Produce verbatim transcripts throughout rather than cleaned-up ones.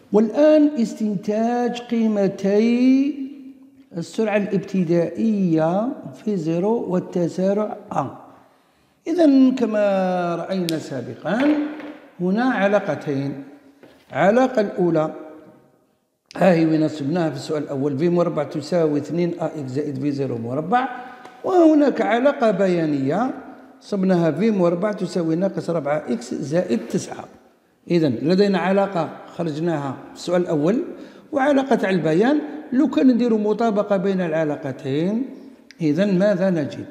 والآن استنتاج قيمتي السرعة الابتدائية في زيرو والتسارع أ. إذن كما رأينا سابقا هنا علاقتين. العلاقة الأولى ها هي وين نصبناها في السؤال الأول، في مربع تساوي اثنين أ إكس زائد في زيرو مربع، وهناك علاقة بيانية صبناها في مربع تساوي ناقص ربعة إكس زائد تسعة. إذن لدينا علاقة خرجناها في السؤال الأول وعلاقة على البيان. لو كان نديروا مطابقة بين العلاقتين إذن ماذا نجد؟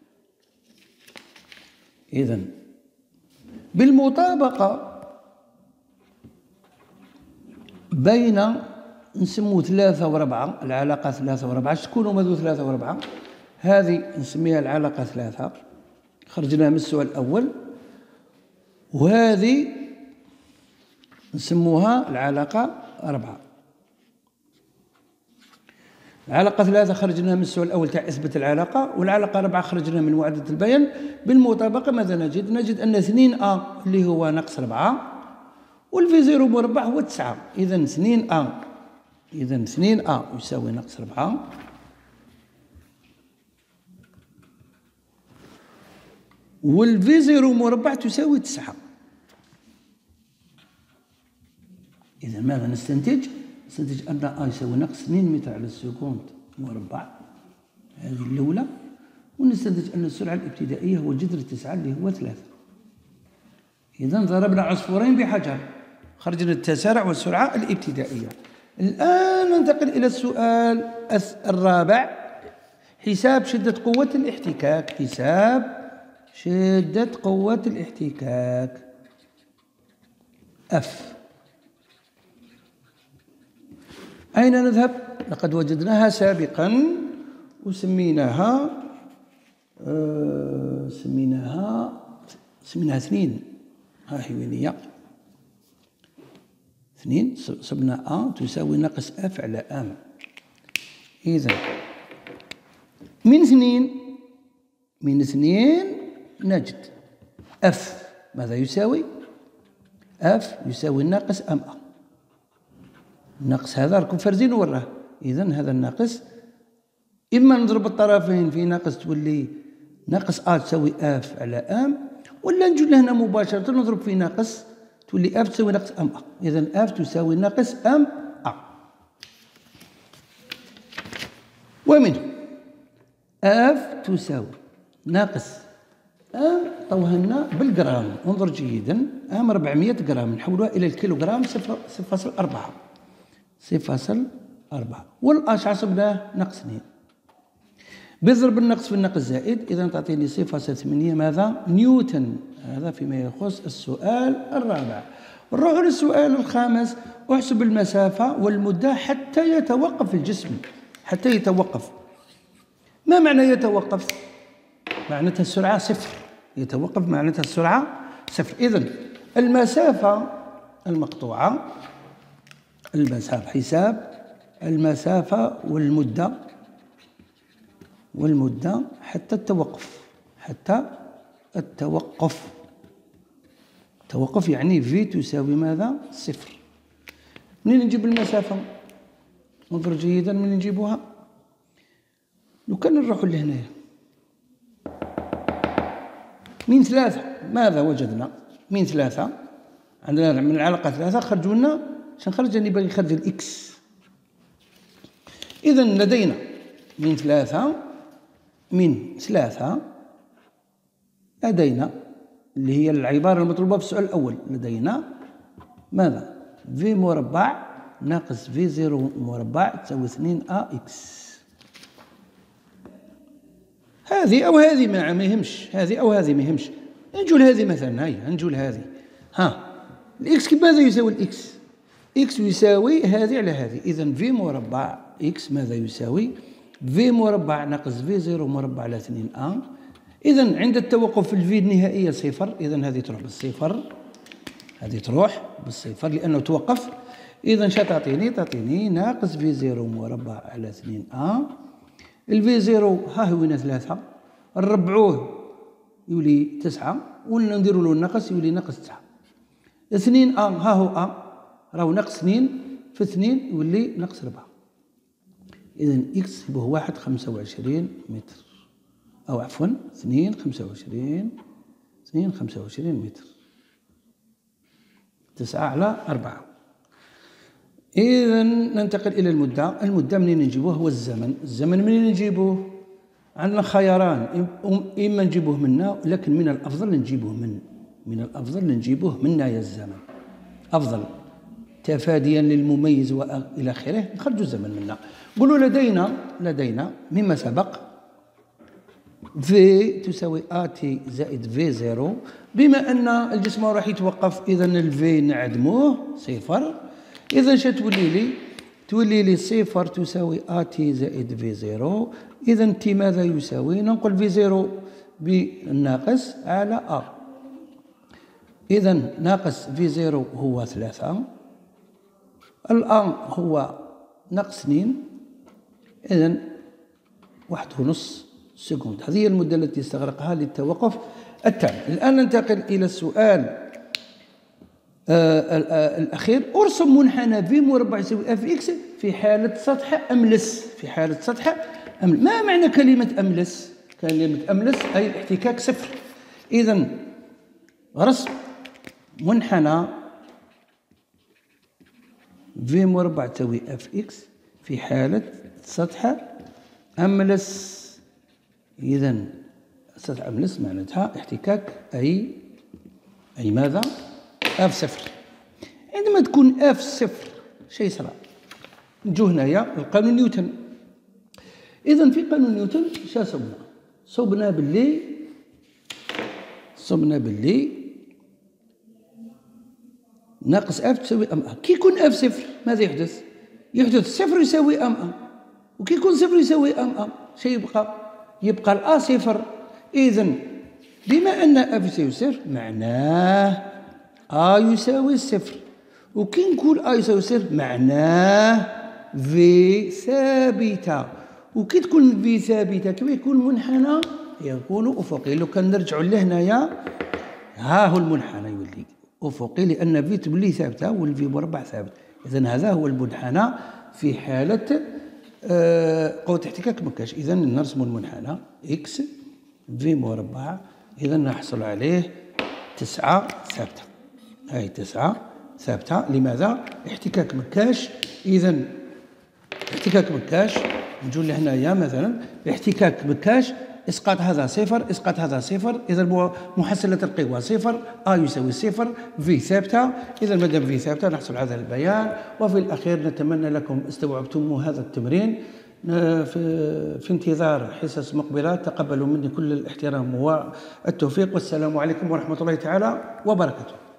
إذن بالمطابقة بين نسمو ثلاثة وربعة، العلاقة ثلاثة وربعة، شكون ماذو ثلاثة وربعة؟ هذه نسميها العلاقة ثلاثة خرجناها من السؤال الأول، وهذه نسموها العلاقة أربعة. العلاقة ثلاثة خرجناها من السؤال الأول تاع إثبات العلاقة، والعلاقة أربعة خرجناها من معادلة البيان. بالمطابقة ماذا نجد؟ نجد أن اثنين أ اللي هو ناقص ربعة والفي زيرو مربع هو تسعة. إذن اثنين أ إذن اثنين أ يساوي ناقص ربعة، والفي زيرو مربع تساوي تسعة. إذن ماذا نستنتج؟ نستنتج أن أ يساوي ناقص اثنين متر على السكوند مربع، هذه الأولى. ونستنتج أن السرعة الابتدائية هو جذر تسعة اللي هو ثلاثة. إذن ضربنا عصفورين بحجر، خرجنا التسارع والسرعة الابتدائية. الآن ننتقل إلى السؤال الرابع، حساب شدة قوة الاحتكاك. حساب شدة قوة الاحتكاك اف. أين نذهب؟ لقد وجدناها سابقا وسميناها آه سميناها سميناها اثنين. ها هي وين هي؟ اثنين صبنا أ تساوي ناقص اف على ام. إذا من اثنين من اثنين نجد اف ماذا يساوي؟ اف يساوي ناقص ام أ. الناقص هذا راكم فارزين وراه. إذن هذا الناقص إما نضرب الطرفين في ناقص تولي ناقص أ تساوي اف على ام، ولا نجي لهنا مباشرة نضرب في ناقص تولي اف تساوي ناقص ام أ. إذن اف تساوي ناقص ام أ. ومنه اف تساوي ناقص ام طوها لنا بالجرام، انظر جيدا، ام أربعمائة جرام نحولوها إلى الكيلوغرام صفر فاصل أربعة صفر فاصل أربعة، والأش عصبناه ناقص اثنين. بضرب النقص في النقص زائد، إذا تعطيني صفر فاصل ثمانية ماذا؟ نيوتن. هذا فيما يخص السؤال الرابع. نروح للسؤال الخامس، احسب المسافة والمدة حتى يتوقف الجسم. حتى يتوقف، ما معنى يتوقف؟ معناتها السرعة صفر. يتوقف معناتها السرعة صفر. إذن المسافة المقطوعة، المسافة حساب المسافة والمدة والمدة حتى التوقف. حتى التوقف. التوقف يعني في تساوي ماذا؟ صفر. منين نجيب المسافة؟ انظر جيدا منين نجيبوها. لو كان نروحوا لهنايا من ثلاثة ماذا وجدنا؟ من ثلاثة عندنا من العلاقة ثلاثة خرجوا لنا شنو خرج؟ اللي باغي يخرج الإكس. إذن لدينا من ثلاثة من ثلاثة لدينا اللي هي العبارة المطلوبة في السؤال الأول، لدينا ماذا؟ في مربع ناقص في زيرو مربع تساوي اثنين أ إكس. هذه أو هذه ما يهمش، هذه أو هذه ما يهمش. نجول هذه مثلا، هاي نجول هذه. ها الإكس كيف ماذا يساوي الإكس؟ إكس يساوي هذه على هذه. إذن في مربع إكس ماذا يساوي؟ في مربع ناقص في زيرو مربع على اثنين أ. إذن عند التوقف في الفي النهائية صفر. إذن هذه تروح بالصفر، هذه تروح بالصفر لأنه توقف. إذن شا تعطيني؟ تعطيني ناقص في زيرو مربع على اثنين أ. الفي زيرو ها هو وين ثلاثة، نربعوه يولي تسعة، ولا نديروا له الناقص يولي ناقص تسعة. اثنين أ ها هو أ راهو ناقص اثنين في اثنين يولي ناقص ربعة. إذا إكس يبوه واحد خمسة وعشرين متر، أو عفوا اثنين خمسة وعشرين اثنين خمسة وعشرين متر، تسعة على أربعة. إذا ننتقل إلى المدة. المدة منين نجيبوه؟ هو الزمن. الزمن منين نجيبوه؟ عندنا خياران، إما نجيبوه منا، لكن من الأفضل نجيبوه من من الأفضل نجيبوه منا يا الزمن أفضل، تفاديا للمميز وإلى آخره، نخرجوا الزمن منا. قولوا لدينا لدينا مما سبق في تساوي آتي زائد في زيرو. بما أن الجسم راح يتوقف، إذا الفي نعدموه صفر. إذا شا تولي لي؟ تولي لي صفر تساوي آتي زائد في زيرو. إذا تي ماذا يساوي؟ ننقل في زيرو بالناقص على أ. إذا ناقص في زيرو هو ثلاثة، الآن هو ناقص اثنين، إذا واحد ونص سكوند. هذه هي المدة التي استغرقها للتوقف التام. الآن ننتقل إلى السؤال آه الأخير. أرسم منحنى في مربع يساوي اف اكس في حالة سطح أملس. في حالة سطح أملس. ما معنى كلمة أملس؟ كلمة أملس أي الاحتكاك صفر. إذا رسم منحنى في مربع تساوي اف اكس في حالة سطح أملس. إذا سطح أملس معناتها احتكاك أي أي ماذا؟ اف صفر. عندما تكون اف صفر شيء يصرى؟ نجو هنايا لقانون نيوتن. إذا في قانون نيوتن شا صبنا؟ صبنا باللي صبنا باللي ناقص اف تساوي ام ا. كي يكون اف صفر ماذا يحدث؟ يحدث صفر يساوي ام ا، وكي يكون صفر يساوي ام ا شيء يبقى؟ يبقى الأ صفر. إذا بما أن أ يساوي صفر معناه أ يساوي صفر، وكي نقول أ يساوي صفر معناه في ثابتة، وكي تكون في ثابتة كيف يكون منحنى؟ يكون أفقي. لو كان نرجعوا لهنايا ها هو المنحنى يولي أفقي، لأن في تولي ثابتة والفي مربع ثابت. إذا هذا هو المنحنى في حالة آه قوة احتكاك مكاش. إذا نرسم المنحنى إكس في مربع، إذا نحصل عليه تسعة ثابتة. هاي تسعة ثابتة. لماذا؟ احتكاك مكاش. إذا احتكاك مكاش نجو لهنايا مثلا احتكاك مكاش، اسقاط هذا صفر، اسقاط هذا صفر. اذا محصله القوى صفر، ا يساوي صفر، في ثابته. اذا ما دام في ثابته نحصل على هذا البيان. وفي الاخير نتمنى لكم استوعبتم هذا التمرين. في, في انتظار حصص مقبله. تقبلوا مني كل الاحترام والتوفيق، والسلام عليكم ورحمه الله تعالى وبركاته.